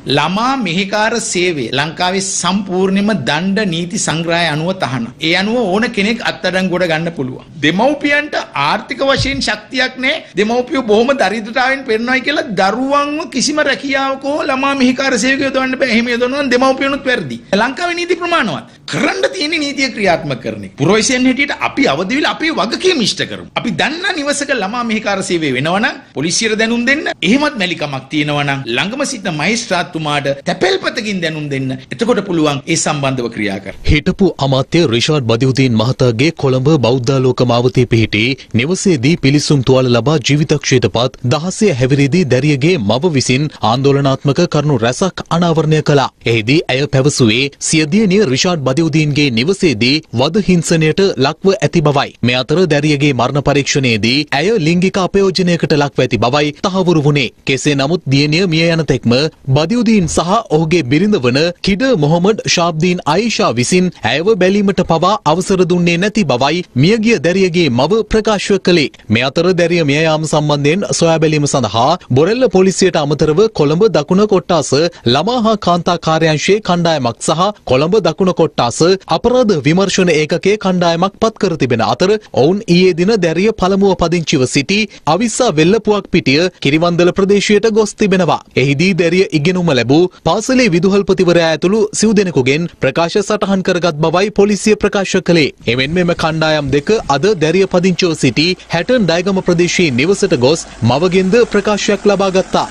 ළමා මෙහෙකාර සේවය ලංකාවේ සම්පූර්ණයෙන්ම දණ්ඩ නීති සංග්‍රහය අනුව තහනම්. ඒ අනුව ඕන කෙනෙක් අත්අඩංගුවට ගන්න පුළුවන්. දෙමව්පියන්ට ආර්ථික වශයෙන් ශක්තියක් නැහැ. දෙමව්පියෝ බොහොම දරිද්‍රතාවයෙන් පෙරනවායි කියලා දරුවන්ව කිසිම රැකියාවක ලමා මෙහෙකාර සේවකයෝ යොදවන්න බෑ. එහෙම යොදවනවා නම් දෙමව්පියනුත් වැරදි. ලංකාවේ නීති ප්‍රමාණවත්. කරන්න තියෙන නීතිය ක්‍රියාත්මක කරන එක. පුරවැසියන් හැටියට අපි අවදි වෙලා අපේ වගකීම ඉෂ්ට කරමු. අපි දන්නා නිවසක ළමා මෙහෙකාර සේවය වෙනවනම් පොලිසියට දැනුම් දෙන්න. එහෙමත් මැලිකමක් තියෙනවනම් ළඟම සිටින මහේස්ත්‍රාත්තුමාට තැපැල්පතකින් දැනුම් දෙන්න. එතකොට පුළුවන් ඒ සම්බන්ධව ක්‍රියා කරන්න. හිටපු අමාත්‍ය රිෂාඩ් බදියුදීන් මහතාගේ කොළඹ බෞද්ධාලෝක මාවතේ පිහිටි නිවසේදී පිලිසුම් තුවාල ලබා ජීවිතක්ෂයට පත් දහසේ හැවිරිදී දැරියගේ මව විසින් ආందోලනාත්මක කරුණු රැසක් අනාවරණය කළා. එහිදී ඇය පැවසුවේ සියදියණිය රිෂාඩ් බදියුදීන්ගේ නිවසේදී වද හිංසනයට ලක්ව ඇති බවයි. මේ අතර දැරියගේ මරණ පරීක්ෂණයේදී ඇය ලිංගික අපයෝජනයකට ලක්ව ඇති බවයි තහවුරු වුණේ. කෙසේ නමුත් දියණිය මිය යන තෙක්ම බදියුදීන් සහ ඔහුගේ බිරිඳ වන කිඩ මොහමඩ් ශාබ්දීන් අයිෂා විසින් ඇයව බැලීමට පවා අවසර දුන්නේ නැති බවයි මියගිය දැරියගේ මව ප්‍රකාශ කළේ. මේ අතර දැරිය මිය යාම සම්බන්ධයෙන් සොයා බැලීම සඳහා බොරැල්ල පොලිසියට අමතරව කොළඹ දකුණ කොට්ටාස ළමා හා කාන්තා කාර්යාංශයේ කණ්ඩායමක් සහ කොළඹ දකුණ කොට්ටාස අපරාධ විමර්ශන ඒකකයේ කණ්ඩායමක් පත් කර තිබෙන අතර ඔවුන් ඊයේ දින දැරිය පළමුව පදිංචිව සිටි අවිස්සා වෙල්ලපුවක් පිටිය කිරිවන්දල ප්‍රදේශයට ගොස් තිබෙනවා. එහිදී දැරිය ඉගෙනුම ලැබූ පාසලේ විදුහල්පතිවරයා ඇතුළු සිව් දෙනෙකුගෙන් ප්‍රකාශ සටහන් කරගත් බවයි පොලිසිය ප්‍රකාශ කළේ. එමෙන් මෙම කණ්ඩායම් දෙක අද දැරිය පදිංචිව සිටි හැටන් ඩයගම ප්‍රදේශයේ නිවසට ගොස් මවගෙන්ද ප්‍රකාශයක් ලබා ගත්තා.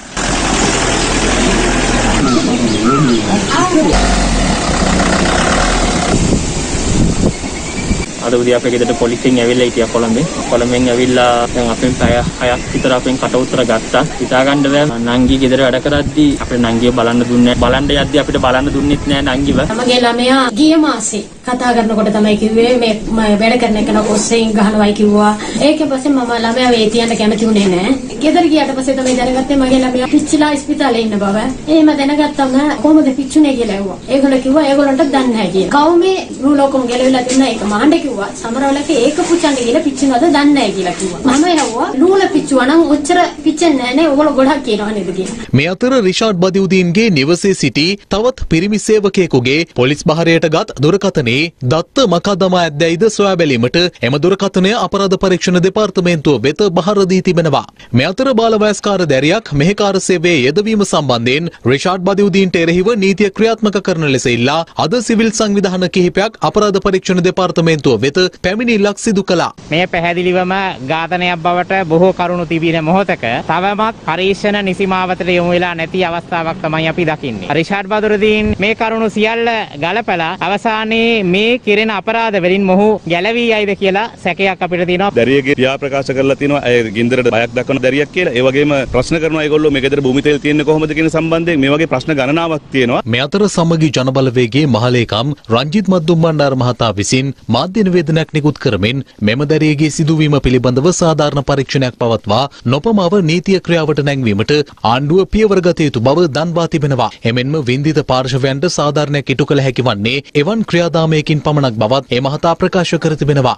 අද උදේ අපේ ගෙදරට පොලිසියෙන් ඇවිල්ලා හිටියා කොළඹෙන්. කොළඹෙන් ඇවිල්ලා දැන් අපෙන් පැය 6ක් විතර අපෙන් කට උතර ගත්තා. හිතා ගන්න බෑ නංගි ගෙදර වැඩ කරද්දී අපේ නංගිව බලන්න දුන්නේ නැහැ. බලන්න යද්දී අපිට බලන්න දුන්නෙත් නෑ නංගිව. මගේ ළමයා ගිය මාසේ කතා කරනකොට තමයි කිව්වේ මේ වැඩ කරන එක නකොස්සෙන් ගහනවායි කිව්වා. ඒකෙන් පස්සේ මම ළමයා වේ තියන්න කැමති උනේ නෑ. ගෙදර ගියාට පස්සේ තමයි දැනගත්තේ මගේ ළමයා පිච්චිලා ඉස්පිතාලේ ඉන්න බව. එහෙම දැනගත්තම කොහොමද පිච්චුනේ කියලා ඇහුවා. ඒගොල්ලෝ කිව්වා ඒගොල්ලන්ට දන්නේ නැහැ කියලා. කවුමේ රූලෝකම් ගැලවිලා තිබුණා ඒක මහඬ කිව්වා. සමරවලක ඒක පුච්චන්නේ කියලා පිච්චිනවද දන්නේ නැහැ කියලා කිව්වා. මම ඇහුවා රූල පිච්චුවා නම් ඔච්චර පිච්චෙන්නේ නැහැ නේ. ඕගොල්ලෝ ගොඩක් කියනවා නේද කියලා. මේ අතර රිෂාඩ් බදියුදීන්ගේ නිවසේ සිටි තවත් පිරිමි සේවකයෙකුගේ පොලිස් බහරයට ගත් දුරකථනයේ දත්ත මකා දමා ඇද්දැයිද සොයා බැලීමට එම දුරකථනය අපරාධ පරීක්ෂණ දෙපාර්තමේන්තුව වෙත බහර දී තිබෙනවා. මේ අතර බාලවයස්කාර දැරියක් මෙහෙකාර සේවයේ යෙදවීම සම්බන්ධයෙන් රිෂාඩ් බදියුදීන්ට එරෙහිව නීතිය ක්‍රියාත්මක කරන ලෙස ඉල්ලා අද සිවිල් සංවිධාන කිහිපයක් අපරාධ පරීක්ෂණ දෙපාර්තමේන්තුව වෙත පැමිණිල්ලක් සිදු කළා. මේ පැහැදිලිවම ඝාතනයක් බවට බොහෝ කරුණු තිබෙන මොහොතක තවමත් පරීක්ෂණ නිසිමාවතට යොමු වෙලා නැති අවස්ථාවක් තමයි අපි දකින්නේ. රිෂාඩ් බදියුදීන් මේ කරුණු සියල්ල ගලපලා අවසානයේ මේ කිරෙන අපරාධ වලින් මොහු ගැලවී යයිද කියලා සැකයක් අපිට තියෙනවා. දැරියගේ පියා ප්‍රකාශ කරලා තියෙනවා අය ගින්දරට බයක් දක්වන දැරියක් කියලා. ඒ වගේම ප්‍රශ්න කරනවා ඒගොල්ලෝ මේ ගෙදර භූමි තෙල් තියෙන්නේ කොහොමද කියන සම්බන්ධයෙන් මේ වගේ ප්‍රශ්න ගණනාවක් තියෙනවා. මේ අතර සමගි ජනබලවේගයේ මහලේකම් රංජිත් මද්දුම්බණ්ඩාර මහතා විසින් මාධ්‍ය නිවේදනයක් නිකුත් කරමින් මෙම දැරියගේ සිදුවීම පිළිබඳව සාධාරණ පරීක්ෂණයක් පවත්වා නොපමාව නීතිය ක්‍රියාවට නැංවීමට ආණ්ඩුව පියවර ගත යුතු බව දන්වා තිබෙනවා. එමෙන්ම වින්දිත පාර්ශවයන්ට සාධාරණයක් ඉටු කළ හැකි වන්නේ එවන් ක්‍රියාදාමයකින් පමණක් බවත් ඒ මහතා ප්‍රකාශ කර තිබෙනවා.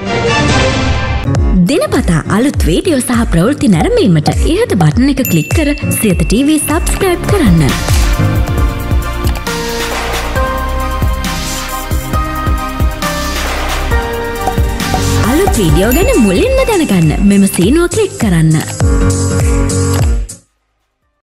දිනපතා අලුත් වීඩියෝ සහ ප්‍රවෘත්ති නැරඹීමට ඉහත බටන් එක ක්ලික් කර සියත TV සබ්ස්ක්‍රයිබ් කරන්න. අලුත් වීඩියෝ ගැන මුලින්ම දැනගන්න මෙම සීනුව ක්ලික් කරන්න.